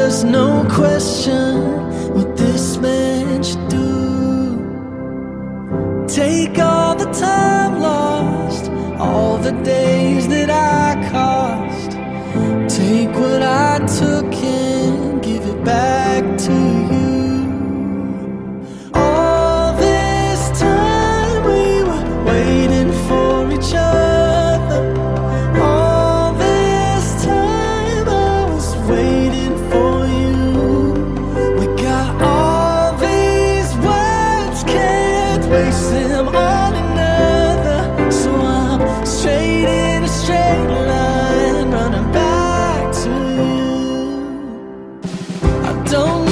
was no question what this man should do. Take all the time lost, all the days that I cost. Take what I took and give it back to you. All this time we were waiting for each other. All this time I was waiting for you. We got all these words, can't waste them on another. So I'm straight in a straight line, running back to you. I don't